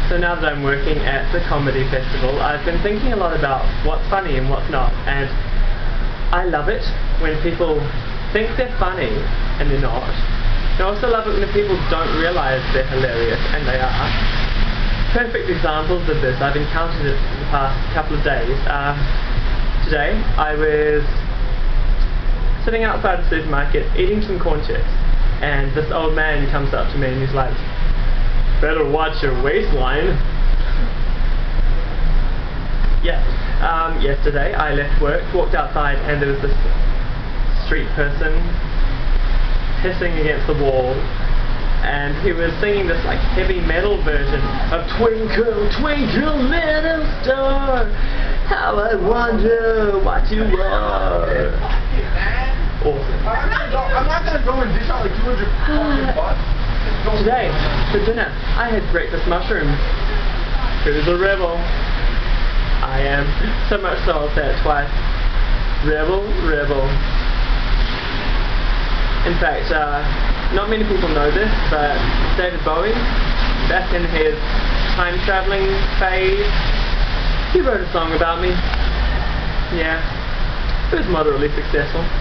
So now that I'm working at the comedy festival, I've been thinking a lot about what's funny and what's not, and I love it when people think they're funny and they're not. I also love it when people don't realise they're hilarious, and they are. Perfect examples of this I've encountered in the past couple of days. Today I was sitting outside the supermarket eating some corn chips, and this old man comes up to me and he's like, "Better watch your waistline." Yeah. Yesterday I left work, walked outside, and there was this street person hissing against the wall, and he was singing this like heavy metal version of "Twinkle, Twinkle, Little Star, How I Wonder What You Are." Awesome. I'm not gonna go and dish out like 200 fucking bucks. Today, for dinner, I had breakfast mushrooms. Who's a rebel? I am. So much so I'll say it twice. Rebel, rebel. In fact, not many people know this, but David Bowie, back in his time-travelling phase, he wrote a song about me. Yeah, it was moderately successful.